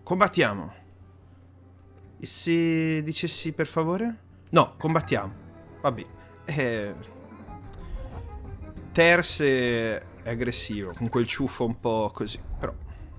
combattiamo. E se dicessi per favore? No, combattiamo. Vabbè. Terse è aggressivo, con quel ciuffo un po' così, però.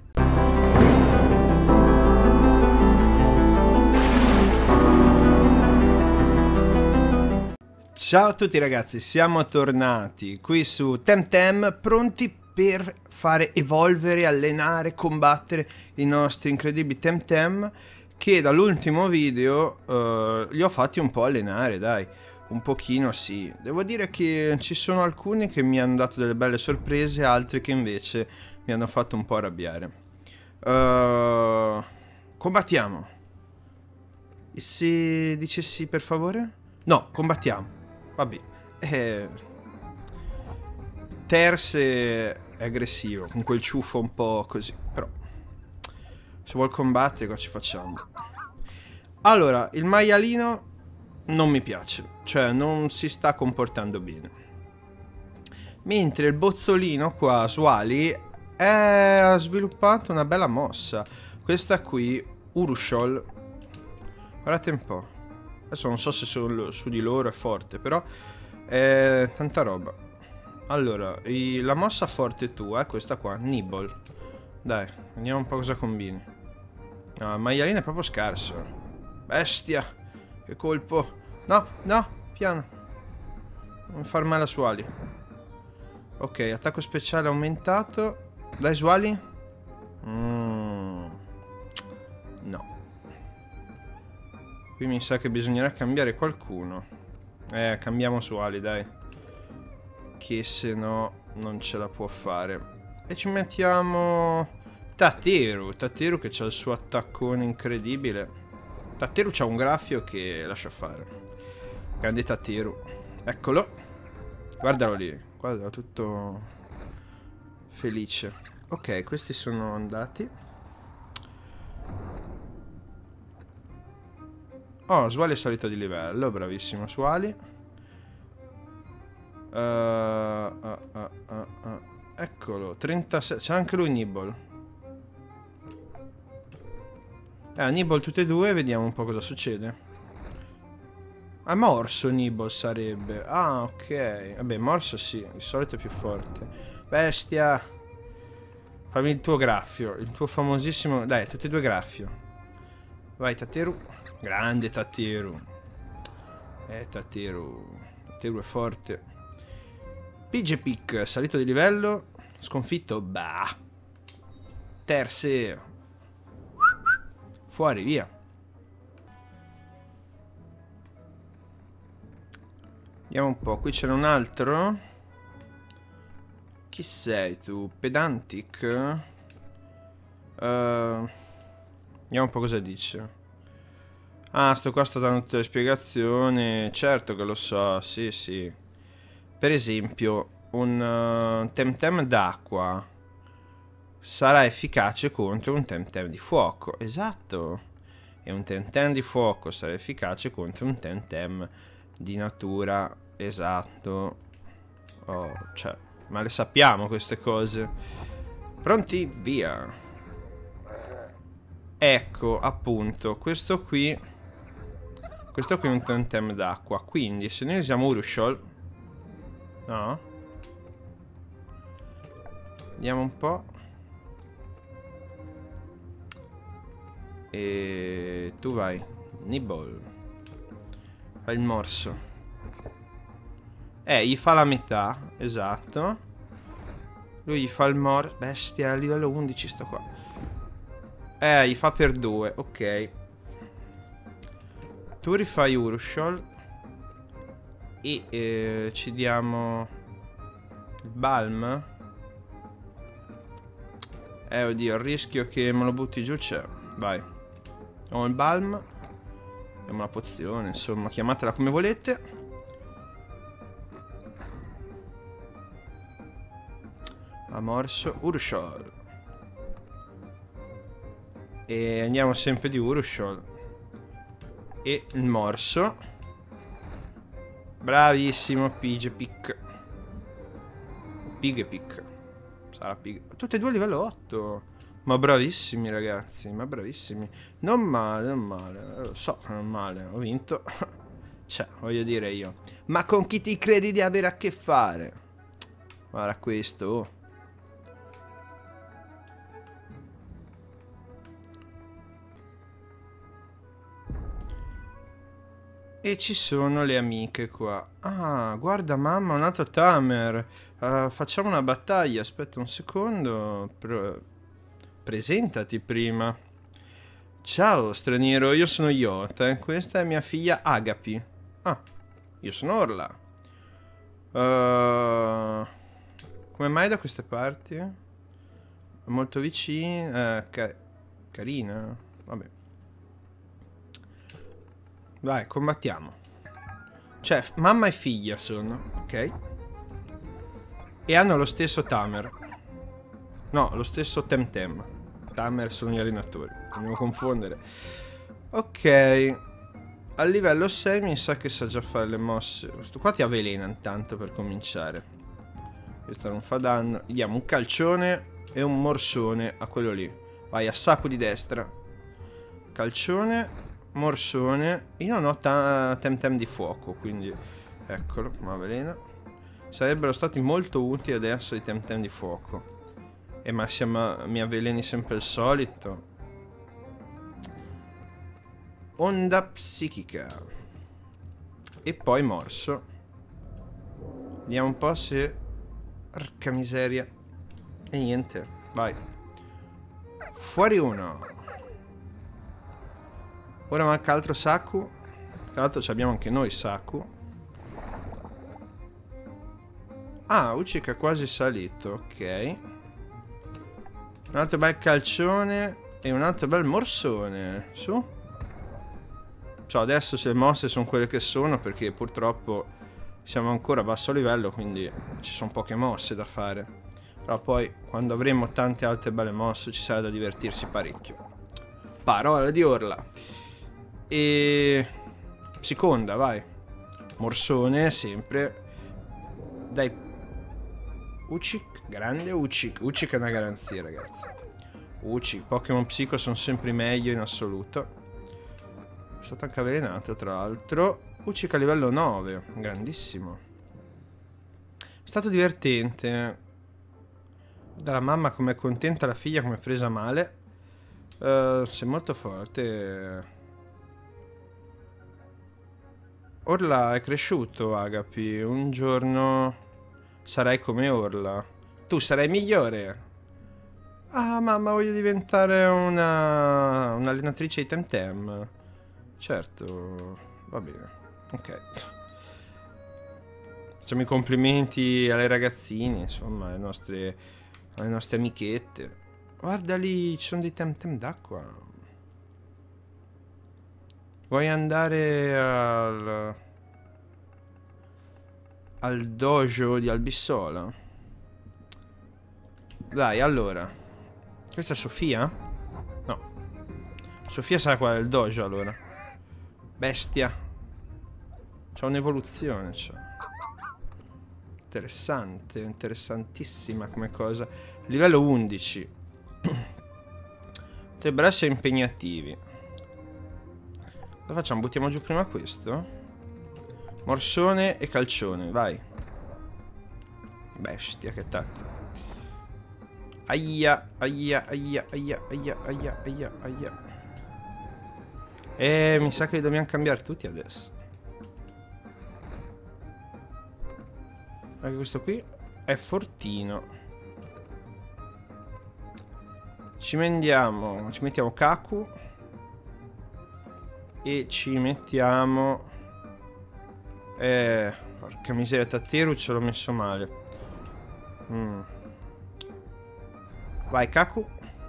Ciao a tutti ragazzi, siamo tornati qui su Temtem, pronti per fare evolvere, allenare, combattere i nostri incredibili Temtem, che dall'ultimo video li ho fatti un po' allenare, dai, un pochino sì. Devo dire che ci sono alcuni che mi hanno dato delle belle sorprese, altri che invece mi hanno fatto un po' arrabbiare. Combattiamo. E se dicessi per favore? No, combattiamo. Vabbè. Terse è aggressivo, con quel ciuffo un po' così, però. Se vuol combattere, cosa ci facciamo? Allora, il maialino non mi piace, cioè non si sta comportando bene. Mentre il bozzolino qua su Ali ha sviluppato una bella mossa. Questa qui, Urushol. Guardate un po'. Adesso non so se su di loro è forte, però è tanta roba. Allora, la mossa forte tua è questa qua, Nibble. Dai, vediamo un po' cosa combini. No, il maialino è proprio scarso. Bestia, che colpo. No, no, piano. Non far male a Swali. Ok, attacco speciale aumentato. Dai Swali. No. Qui mi sa che bisognerà cambiare qualcuno. Cambiamo Swali, dai. Che se no non ce la può fare. E ci mettiamo Tateru. Tateru che c'ha il suo attaccone incredibile. Tateru c'ha un graffio che lascia fare. Grande Tateru. Eccolo. Guardalo lì. Guardalo, tutto felice. Ok, questi sono andati. Oh, Swali è salito di livello. Bravissimo Swali. Eccolo, 36. C'è anche lui Nibble. Nibble tutte e due, vediamo un po' cosa succede. Morso Nibble sarebbe. Ah, ok. Vabbè, morso sì, di solito è più forte. Bestia. Fammi il tuo graffio, il tuo famosissimo. Dai, tutti e due graffio. Vai Tateru. Grande Tateru. Tateru. Tateru è forte. Pigepic, salito di livello. Sconfitto. Bah. Terse. Fuori, via. Vediamo un po'. Qui c'era un altro. Chi sei tu? Pedantic? Vediamo un po' cosa dice. Ah, sto qua sta dando tutte le spiegazioni. Certo che lo so, sì, sì. Per esempio, un Temtem d'acqua sarà efficace contro un Temtem di fuoco. Esatto. E un Temtem di fuoco sarà efficace contro un Temtem di natura. Esatto. Oh, cioè, ma le sappiamo queste cose. Pronti? Via. Ecco, appunto, questo qui è un Temtem d'acqua. Quindi, se noi usiamo Urushol. No. Vediamo un po'. E tu vai. Nibble. Fai il morso. Gli fa la metà. Esatto. Lui gli fa il morso. Bestia, a livello 11 sto qua. Gli fa per 2. Ok. Tu rifai Urushol. E ci diamo il balm. Oddio, il rischio che me lo butti giù c'è. Vai. Ho il balm. Abbiamo una pozione, insomma, chiamatela come volete. Morso, Urushol. E andiamo sempre di Urushol. E il morso. Bravissimo, Pigepic. Pigepic. Sarà Pig. Tutte e due a livello 8. Ma bravissimi ragazzi, ma bravissimi. Non male, non male. Lo so, non male, ho vinto. Cioè, voglio dire io. Ma con chi ti credi di avere a che fare? Guarda questo. Oh. E ci sono le amiche qua. Ah, guarda mamma, un altro tamer. Facciamo una battaglia. Aspetta un secondo. Presentati prima. Ciao straniero, io sono Yota e questa è mia figlia Agapi. Ah, io sono Orla. Come mai da queste parti? Molto vicina. Carina. Vabbè. Vai, combattiamo. Cioè, mamma e figlia sono, ok? E hanno lo stesso tamer. No, lo stesso Temtem. Tamer sono gli allenatori. Non devo confondere. Ok. Al livello 6 mi sa che sa già fare le mosse. Questo qua ti avvelena intanto per cominciare. Questo non fa danno. Gli diamo un calcione e un morsone a quello lì. Vai, a sacco di destra. Calcione, morsone. Io non ho Temtem di fuoco, quindi eccolo, ma avvelena. Sarebbero stati molto utili adesso i Temtem di fuoco. Ma mi avveleni sempre il solito. Onda psichica. E poi morso. Vediamo un po' se... Porca miseria. E niente, vai. Fuori uno. Ora manca altro Saku. Tra l'altro abbiamo anche noi Saku. Ah, Uchika è quasi salito, ok. Un altro bel calcione e un altro bel morsone. Su. Cioè, adesso se le mosse sono quelle che sono, perché purtroppo siamo ancora a basso livello, quindi ci sono poche mosse da fare. Però poi, quando avremo tante altre belle mosse, ci sarà da divertirsi parecchio. Parola di Orla. E... seconda, vai. Morsone, sempre. Dai. Uchik. Grande Uchik. Uchik è una garanzia, ragazzi. Uchik. Pokémon Psico sono sempre meglio in assoluto. È stato anche avvelenato, tra l'altro. Uchik a livello 9. Grandissimo. È stato divertente. Dalla mamma come è contenta, la figlia come è presa male. Sei molto forte. Orla è cresciuto, Agapi. Un giorno sarai come Orla. Tu sarai migliore. Ah, mamma, voglio diventare un'allenatrice di Temtem. Certo, va bene. Ok. Facciamo i complimenti alle ragazzine, insomma, alle nostre amichette. Guarda lì, ci sono dei Temtem d'acqua. Vuoi andare al dojo di Albissola? Dai, allora. Questa è Sofia? No. Sofia sarà quella del dojo, allora. Bestia. C'ha un'evoluzione, cioè. Interessante, interessantissima come cosa. Livello 11. Potrebbero essere impegnativi. Cosa facciamo? Buttiamo giù prima questo? Morsone e calcione, vai. Bestia, che attacco. Aia, aia, aia, aia, aia, aia, aia, aia. Mi sa che li dobbiamo cambiare tutti adesso. Anche questo qui è fortino. Ci mettiamo Kaku. E ci mettiamo... porca miseria, Tateru ce l'ho messo male. Vai, Kaku.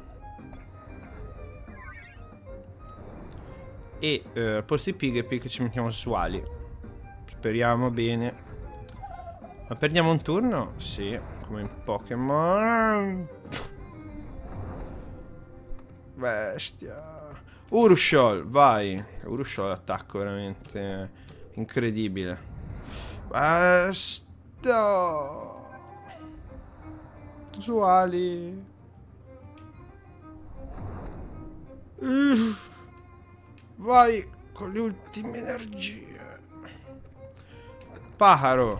E al posto di Pigapig ci mettiamo Swali. Speriamo bene. Ma perdiamo un turno? Sì, come in Pokémon. Bestia. Urushol, vai. Urushol attacco veramente incredibile. Bestia. Swali. Vai con le ultime energie. Pajaro.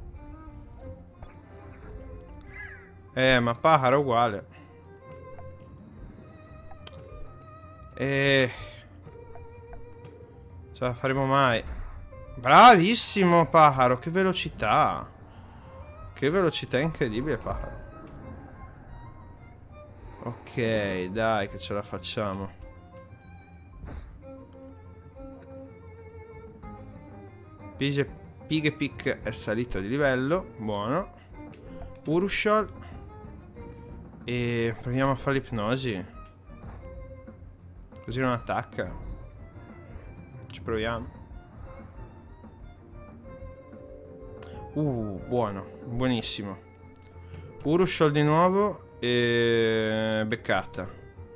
Ma Pajaro uguale. Ce la faremo mai. Bravissimo Pajaro, che velocità. Che velocità incredibile Pajaro. Ok, dai che ce la facciamo. Piggypick è salito di livello. Buono. Urushol. E proviamo a fare l'ipnosi. Così non attacca. Ci proviamo. Buono. Buonissimo. Urushol di nuovo. E beccata.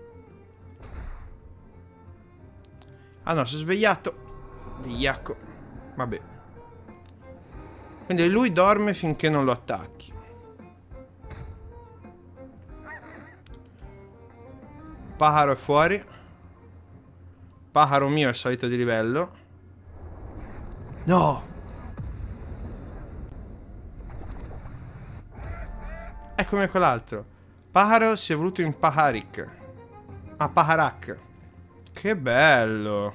Ah no, si è svegliato. Vigliacco. Vabbè. Quindi lui dorme finché non lo attacchi. Pajaro è fuori. Pajaro mio è salito di livello. No! È come quell'altro. Pajaro si è evoluto in Paharik. Ah, Paharak. Che bello.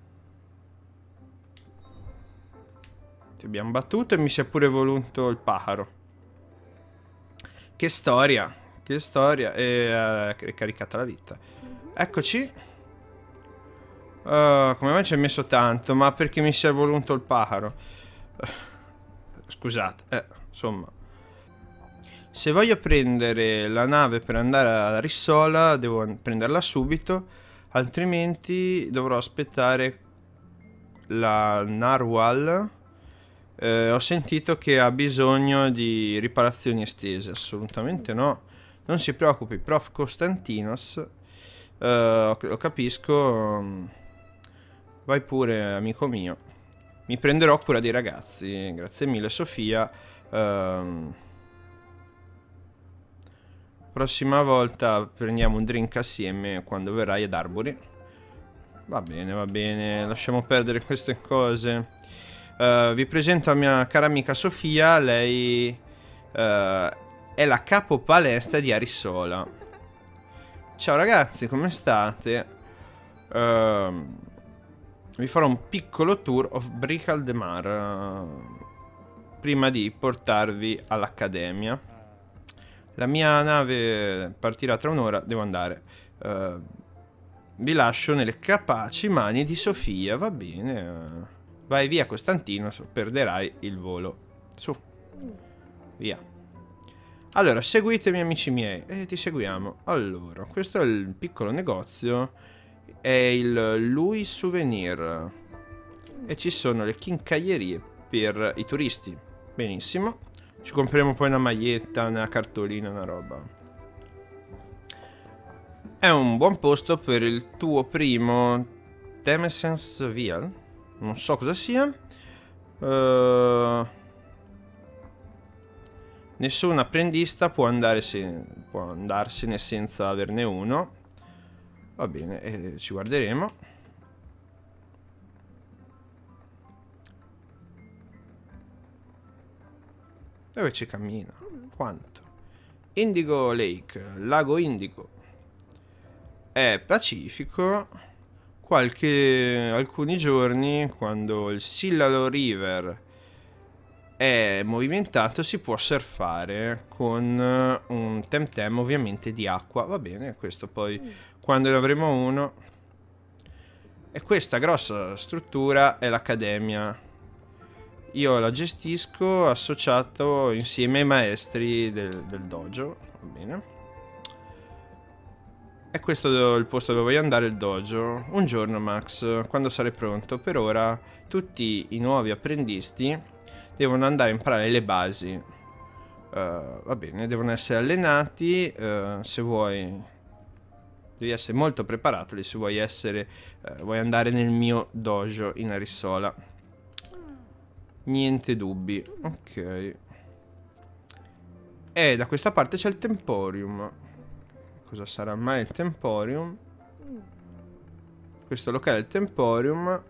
Ti abbiamo battuto e mi si è pure evoluto il Pajaro. Che storia. Che storia. E è caricata la vita. Eccoci. Come mai ci hai messo tanto? Ma perché mi si è evoluto il Pajaro. Scusate. Insomma. Se voglio prendere la nave per andare a Rissola, devo prenderla subito, altrimenti dovrò aspettare la Narwhal. Ho sentito che ha bisogno di riparazioni estese. Assolutamente no. Non si preoccupi, prof Costantinos. Lo capisco. Vai pure, amico mio. Mi prenderò cura dei ragazzi. Grazie mille, Sofia. Prossima volta prendiamo un drink assieme quando verrai ad Arbori. Va bene, lasciamo perdere queste cose. Vi presento la mia cara amica Sofia. Lei è la capo palestra di Arissola. Ciao ragazzi, come state? Vi farò un piccolo tour of Brical de Mar prima di portarvi all'accademia. La mia nave partirà tra un'ora, devo andare. Vi lascio nelle capaci mani di Sofia, va bene. Vai via Costantino, perderai il volo. Su. Via. Allora, seguitemi amici miei. Ti seguiamo. Allora, questo è il piccolo negozio. È il Louis Souvenir. E ci sono le chincaglierie per i turisti. Benissimo. Ci compriamo poi una maglietta, una cartolina, una roba. È un buon posto per il tuo primo Temescence Vial. Non so cosa sia. Nessun apprendista può andarsene senza averne uno. Va bene, ci guarderemo. Dove ci cammina? Quanto? Indigo Lake, lago Indigo. È pacifico. Alcuni giorni, quando il Sillalo River è movimentato, si può surfare con un Temtem ovviamente di acqua. Va bene, questo poi quando ne avremo uno. E questa grossa struttura è l'accademia. Io la gestisco associato insieme ai maestri del dojo. Va bene. E questo è il posto dove voglio andare, il dojo. Un giorno Max, quando sarai pronto. Per ora tutti i nuovi apprendisti devono andare a imparare le basi. Va bene, devono essere allenati. Se vuoi, devi essere molto preparato. Se vuoi vuoi andare nel mio dojo in Arissola. Niente dubbi. Ok. E da questa parte c'è il Temporium. Cosa sarà mai il Temporium? Questo locale è il Temporium.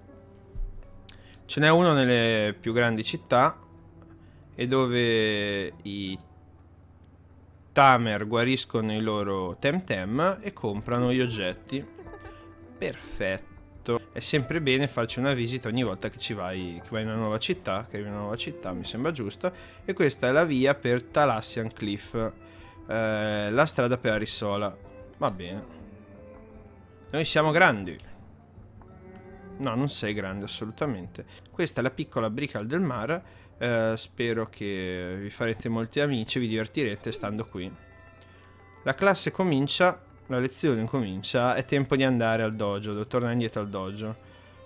Ce n'è uno nelle più grandi città e dove i Tamer guariscono i loro Temtem e comprano gli oggetti. Perfetto. È sempre bene farci una visita ogni volta che vai in una nuova città, che arrivi in una nuova città, mi sembra giusto. E questa è la via per Thalassian Cliff, la strada per Arissola. Va bene. Noi siamo grandi. No, non sei grande assolutamente. Questa è la piccola Brical del Mar. Spero che vi farete molti amici, vi divertirete stando qui. La classe comincia, la lezione comincia, è tempo di andare al dojo, devo tornare indietro al dojo.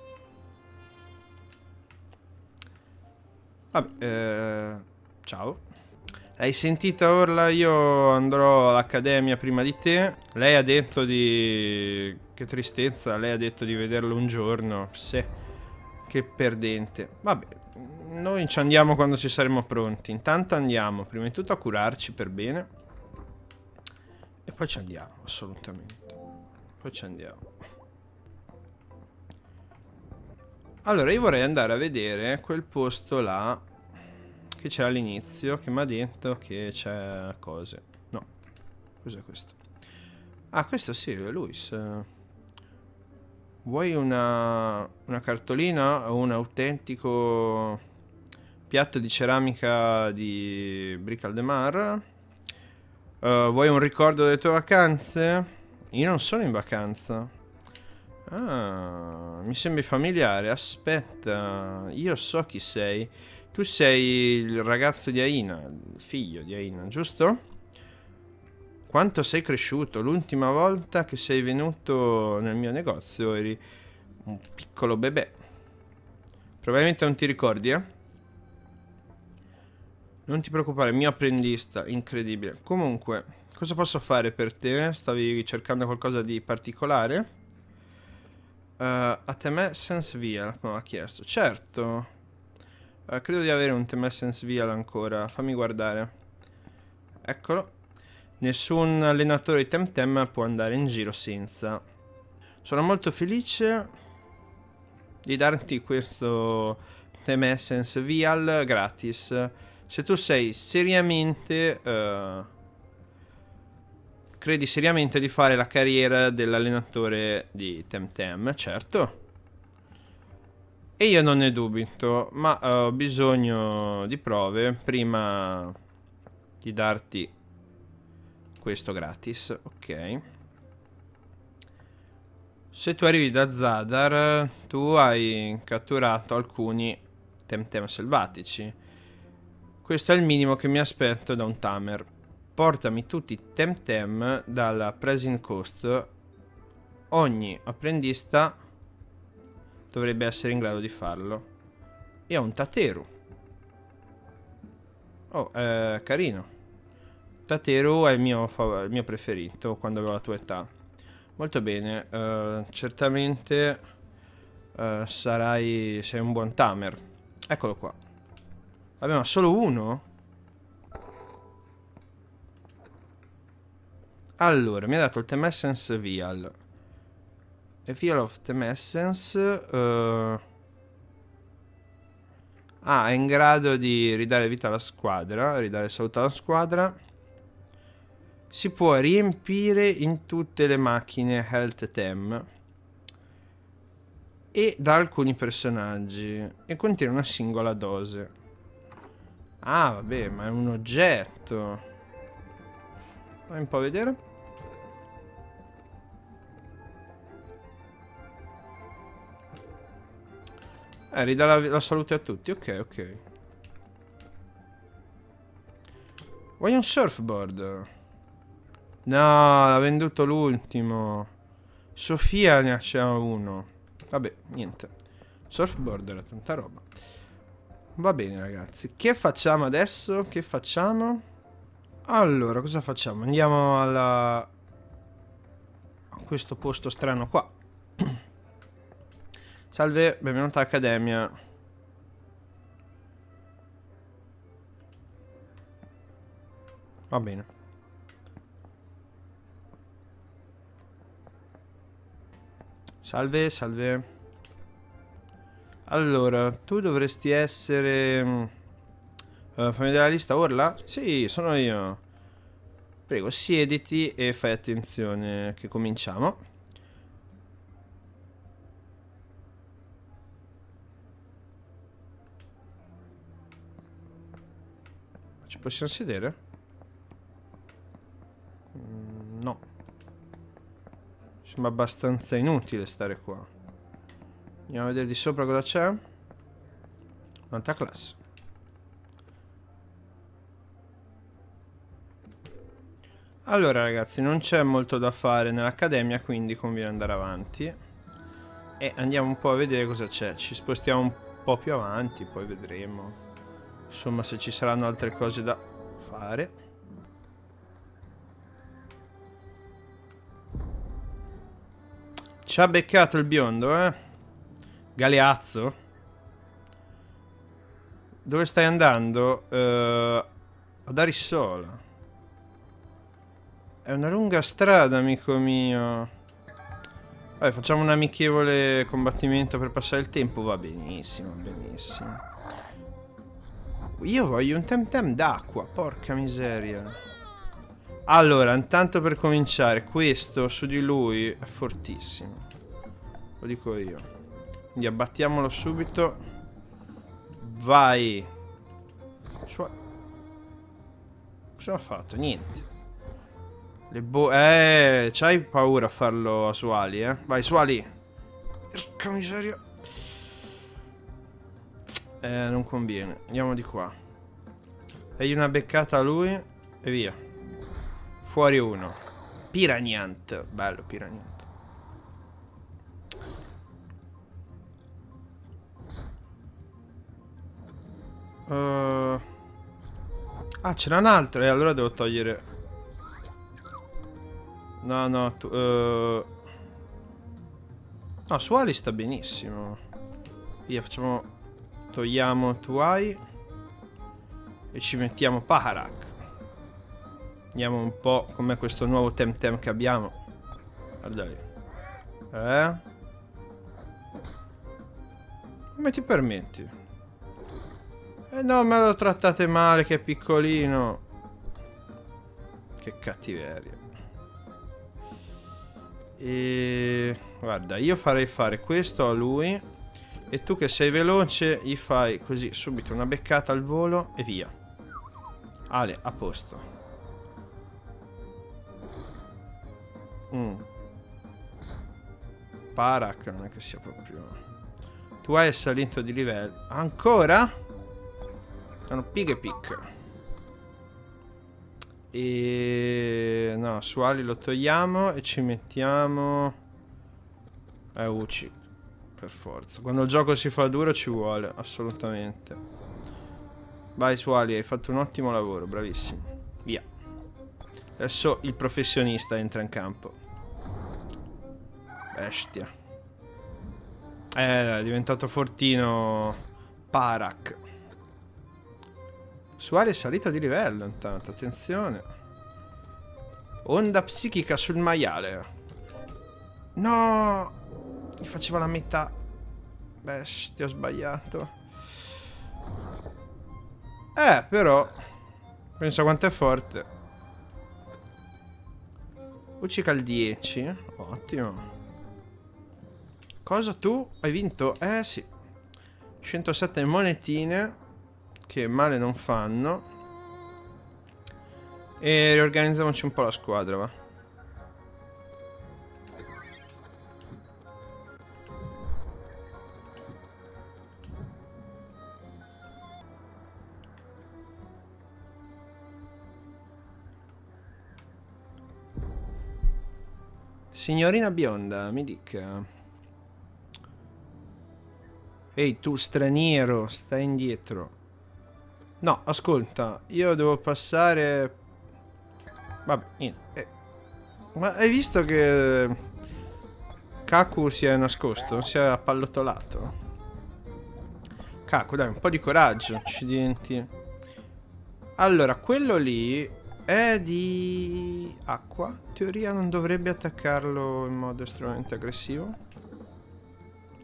Vabbè, ciao. Hai sentito Orla? Io andrò all'accademia prima di te. Lei ha detto di... Che tristezza, lei ha detto di vederlo un giorno. Sì, che perdente. Vabbè, noi ci andiamo quando ci saremo pronti. Intanto andiamo prima di tutto a curarci per bene. E poi ci andiamo, assolutamente. Poi ci andiamo. Allora, io vorrei andare a vedere quel posto là che c'era all'inizio, che mi ha detto che c'è cose. No, cos'è questo? Ah, questo sì, è Luis. Vuoi una cartolina o un autentico piatto di ceramica di Brical de Mar? Vuoi un ricordo delle tue vacanze? Io non sono in vacanza. Ah, mi sembri familiare. Aspetta, io so chi sei. Tu sei il ragazzo di Aina, il figlio di Aina, giusto? Quanto sei cresciuto? L'ultima volta che sei venuto nel mio negozio eri un piccolo bebè. Probabilmente non ti ricordi, eh? Non ti preoccupare, mio apprendista, incredibile. Comunque, cosa posso fare per te? Stavi cercando qualcosa di particolare? A Temessence Vial, come ha chiesto. Certo. Credo di avere un Temessence Vial ancora. Fammi guardare. Eccolo. Nessun allenatore di Temtem può andare in giro senza. Sono molto felice di darti questo Temessence Vial gratis. Se tu sei seriamente... credi seriamente di fare la carriera dell'allenatore di Temtem, certo. E io non ne dubito, ma ho bisogno di prove prima di darti questo gratis, ok. Se tu arrivi da Zadar, tu hai catturato alcuni Temtem selvatici. Questo è il minimo che mi aspetto da un Tamer. Portami tutti i Temtem dalla Praesing Coast. Ogni apprendista dovrebbe essere in grado di farlo. Io ho un Tateru. Oh, carino. Tateru è il mio preferito quando avevo la tua età. Molto bene. Certamente sei un buon Tamer. Eccolo qua. Vabbè, ma solo uno? Allora, mi ha dato il Temessence Vial. E Vial of Temessence. È in grado di ridare vita alla squadra. Ridare salute alla squadra. Si può riempire in tutte le macchine Health Tem. E da alcuni personaggi. E contiene una singola dose. Ah, vabbè, ma è un oggetto. Vai un po' a vedere. Ridà la salute a tutti. Ok, ok. Vuoi un surfboard? No, l'ha venduto l'ultimo. Sofia ne c'era uno. Vabbè, niente. Surfboard era tanta roba. Va bene, ragazzi. Che facciamo adesso? Che facciamo? Allora, cosa facciamo? Andiamo a questo posto strano qua. Salve, benvenuto all'Accademia. Va bene. Salve, salve. Allora, tu dovresti essere... fammi vedere la lista, Orla? Sì, sono io. Prego, siediti e fai attenzione che cominciamo. Ci possiamo sedere? No. Sembra abbastanza inutile stare qua. Andiamo a vedere di sopra cosa c'è. Quanta classe. Allora ragazzi, non c'è molto da fare nell'accademia, quindi conviene andare avanti. E andiamo un po' a vedere cosa c'è. Ci spostiamo un po' più avanti, poi vedremo. Insomma, se ci saranno altre cose da fare. Ci ha beccato il biondo, eh? Galeazzo? Dove stai andando? Ad Arissola. È una lunga strada, amico mio. Vabbè, facciamo un amichevole combattimento per passare il tempo. Va benissimo, benissimo. Io voglio un temtem d'acqua, porca miseria. Allora, intanto per cominciare, questo su di lui è fortissimo. Lo dico io. Quindi abbattiamolo subito. Vai. Cosa ha fatto? Niente. C'hai paura a farlo a Suali, eh? Vai, Suali. Porca miseria. Non conviene. Andiamo di qua. Dagli una beccata a lui e via. Fuori uno. Piraniant. Bello, Piraniant. Ah, c'era un altro. E allora devo togliere... No, no, no, Suali sta benissimo. Via, facciamo... Togliamo Tuai e ci mettiamo Paharak. Vediamo un po' com'è questo nuovo Temtem che abbiamo. Guarda lì. Come ti permetti? No, me lo trattate male, che è piccolino. Che cattiveria. E... Guarda, io farei fare questo a lui. E tu che sei veloce gli fai così subito una beccata al volo e via. Ale, a posto. Parak non è che sia proprio... Tu hai salito di livello. Ancora? Sono pig e pick. E... No, su Ali lo togliamo e ci mettiamo... Uci. Per forza. Quando il gioco si fa duro ci vuole, assolutamente. Vai Suali, hai fatto un ottimo lavoro, bravissimo. Via. Adesso il professionista entra in campo. Bestia. È diventato fortino Parak. Suali è salito di livello intanto, attenzione. Onda psichica sul maiale. No! Mi faceva la metà. Bestia, ho sbagliato. Però pensa quanto è forte. Uccica il 10. Ottimo. Cosa tu? Hai vinto? Sì. 107 monetine. Che male non fanno. E riorganizziamoci un po' la squadra, va. Signorina bionda, mi dica. Ehi, tu straniero, stai indietro. No, ascolta, io devo passare... Vabbè, niente. Ma hai visto che... Kaku si è nascosto? Si è appallottolato? Kaku, dai, un po' di coraggio, accidenti. Allora, quello lì... è di acqua. In teoria non dovrebbe attaccarlo in modo estremamente aggressivo.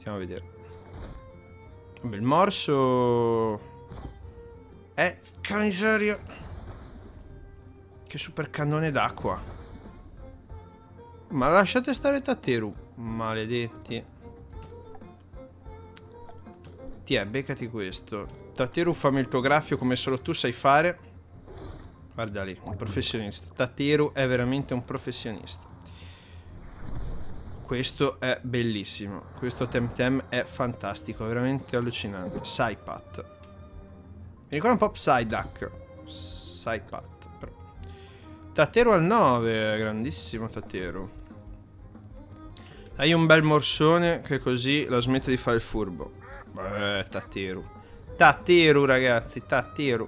Andiamo a vedere. Vabbè, il morso... Camiseria. Che super cannone d'acqua. Ma lasciate stare Tateru. Maledetti. Beccati questo. Tateru, fammi il tuo graffio come solo tu sai fare. Guarda lì, un professionista. Tateru è veramente un professionista. Questo è bellissimo. Questo Temtem è fantastico, veramente allucinante. Saipat. Mi ricorda un po' Psyduck. Saipat. Però. Tateru al 9. Grandissimo Tateru. Hai un bel morsone che così la smette di fare il furbo. Tateru. Tateru, ragazzi. Tateru.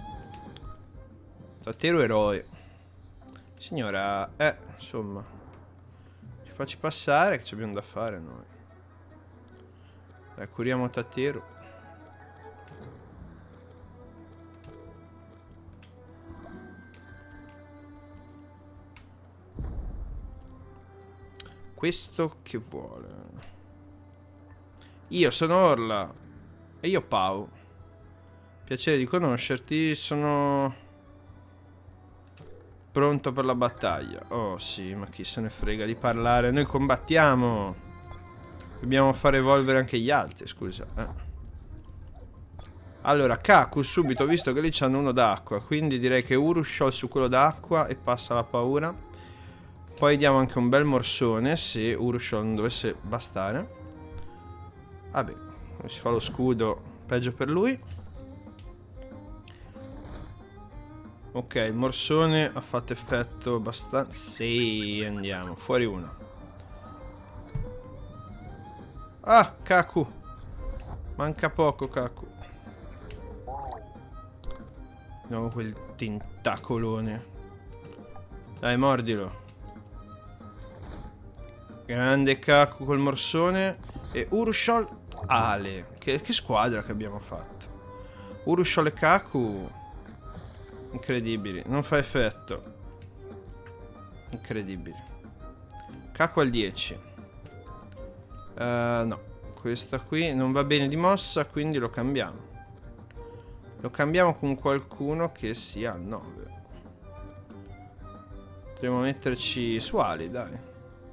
Tateru eroe. Signora, insomma. Ci facci passare che ci abbiamo da fare noi. Dai, curiamo Tateru. Questo che vuole? Io sono Orla. E io Pau. Piacere di conoscerti, sono pronto per la battaglia. Oh sì, ma chi se ne frega di parlare. Noi combattiamo. Dobbiamo far evolvere anche gli altri, scusa. Allora, Kaku subito, visto che lì c'hanno uno d'acqua. Quindi direi che Urushol su quello d'acqua e passa la paura. Poi diamo anche un bel morsone, se Urushol non dovesse bastare. Vabbè, come si fa lo scudo, peggio per lui. Ok, il morsone ha fatto effetto abbastanza... Sì, andiamo, fuori uno. Ah, Kaku. Manca poco, Kaku. No, quel tentacolone. Dai, mordilo. Grande Kaku col morsone. E Urushol Ale. Che squadra che abbiamo fatto. Urushol e Kaku. Incredibili. Non fa effetto. Incredibili. Kaku al 10. No. Questa qui non va bene di mossa, quindi lo cambiamo. Lo cambiamo con qualcuno che sia al 9. Dovremmo metterci Suali, dai.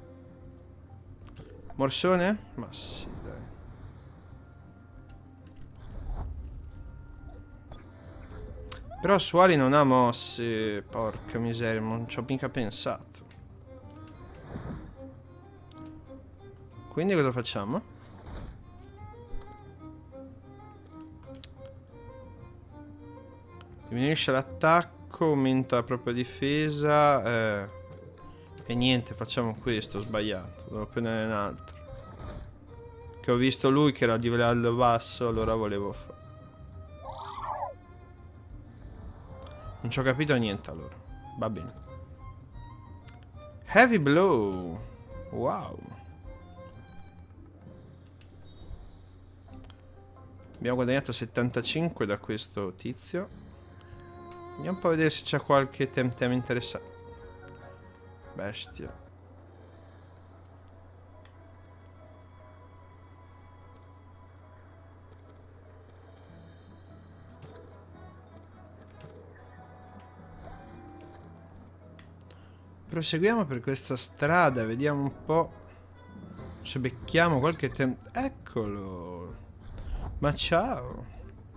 Morsone? Ma sì, dai. Però Suali non ha mosse. Porca miseria, non ci ho mica pensato. Quindi cosa facciamo? Diminuisce l'attacco, aumenta la propria difesa. E niente, facciamo questo, ho sbagliato. Devo prendere un altro. Che ho visto lui che era di livello basso, allora volevo fare. Non ci ho capito niente allora. Va bene. Heavy Blow. Wow. Abbiamo guadagnato 75 da questo tizio. Andiamo un po' a vedere se c'è qualche Temtem interessante. Bestia. Proseguiamo per questa strada, vediamo un po' se becchiamo qualche Eccolo. Ma ciao.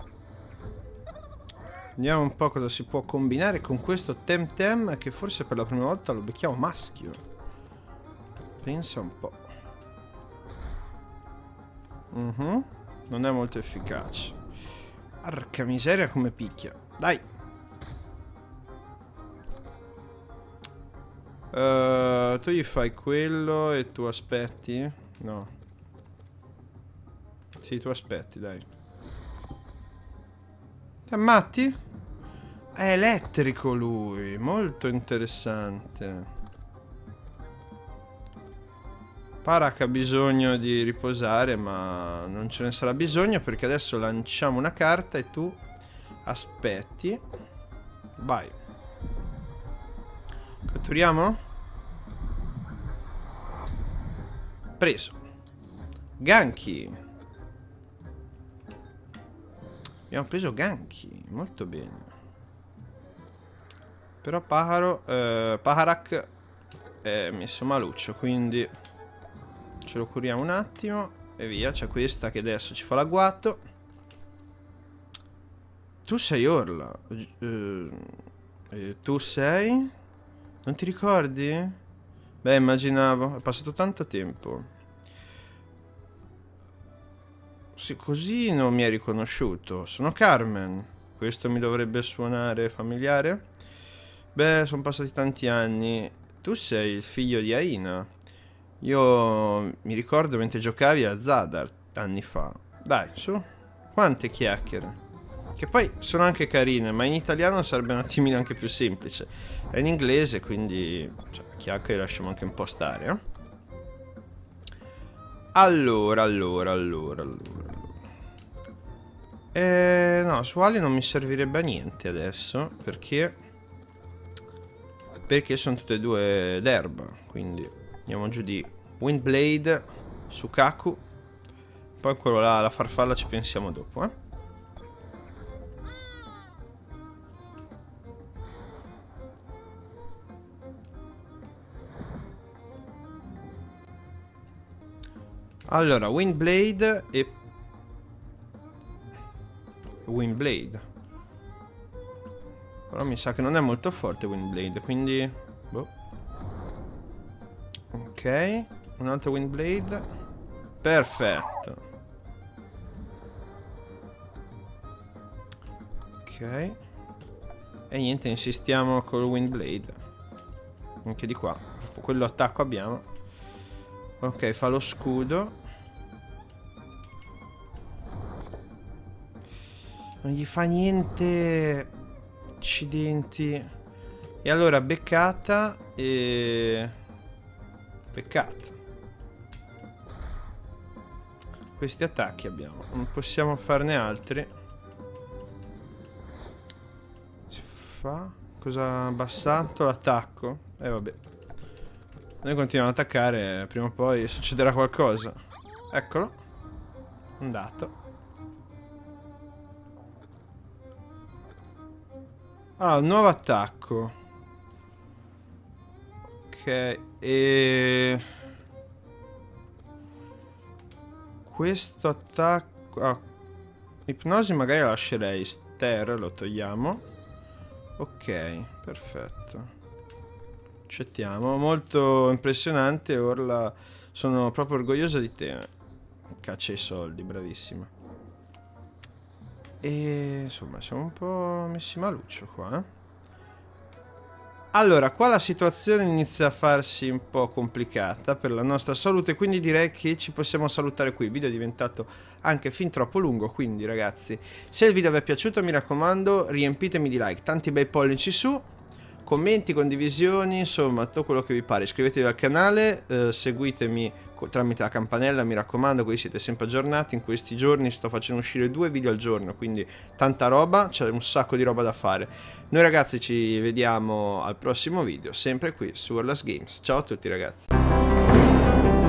Vediamo un po' cosa si può combinare con questo Temtem, che forse per la prima volta lo becchiamo maschio. Pensa un po'. Non è molto efficace. Porca miseria come picchia. Dai. Tu gli fai quello e tu aspetti? No. Sì, tu aspetti, dai. Ti ammatti? È elettrico lui, molto interessante. Parak ha bisogno di riposare, ma non ce ne sarà bisogno perché adesso lanciamo una carta e tu aspetti. Vai. Catturiamo? Preso. Ganchi. Abbiamo preso Ganchi. Molto bene. Però Paharak è messo maluccio, quindi ce lo curiamo un attimo e via. C'è questa che adesso ci fa l'agguato. Tu sei Orla. Tu sei? Non ti ricordi? Beh, immaginavo. È passato tanto tempo. Sì, così non mi hai riconosciuto. Sono Carmen. Questo mi dovrebbe suonare familiare? Beh, sono passati tanti anni. Tu sei il figlio di Aina. Io mi ricordo mentre giocavi a Zadar anni fa. Dai, su. Quante chiacchiere. Che poi sono anche carine, ma in italiano sarebbe un attimino anche più semplice. È in inglese, quindi cioè, chiacchiere lasciamo anche un po' stare, eh? Allora. No, su Ali non mi servirebbe a niente adesso, perché sono tutte e due d'erba. Quindi andiamo giù di Windblade su Kaku. Poi quello là, la farfalla, ci pensiamo dopo, eh. Allora, Windblade e Windblade. Però mi sa che non è molto forte Windblade, quindi boh. Ok, un altro Windblade. Perfetto. Ok. E niente, insistiamo col Windblade. Anche di qua. Quello attacco abbiamo. Ok, fa lo scudo. Non gli fa niente. Accidenti. E allora beccata e... beccata. Questi attacchi abbiamo. Non possiamo farne altri. Si fa... Cosa ha abbassato l'attacco? Vabbè. Noi continuiamo ad attaccare. Prima o poi succederà qualcosa. Eccolo. Andato. Ah, un nuovo attacco. Ok, e... questo attacco... Ah, ipnosi magari la lascerei. Ster lo togliamo. Ok, perfetto. Accettiamo. Molto impressionante. Orla, sono proprio orgogliosa di te. Caccia i soldi, bravissima. E insomma siamo un po' messi maluccio qua, eh? Allora, qua la situazione inizia a farsi un po' complicata per la nostra salute, quindi direi che ci possiamo salutare qui. Il video è diventato anche fin troppo lungo, quindi ragazzi, se il video vi è piaciuto mi raccomando riempitemi di like, tanti bei pollici su, commenti, condivisioni, insomma tutto quello che vi pare. Iscrivetevi al canale, seguitemi tramite la campanella, mi raccomando, così siete sempre aggiornati. In questi giorni sto facendo uscire 2 video al giorno, quindi tanta roba, c'è un sacco di roba da fare. Noi ragazzi ci vediamo al prossimo video, sempre qui su Orlas Games. Ciao a tutti ragazzi.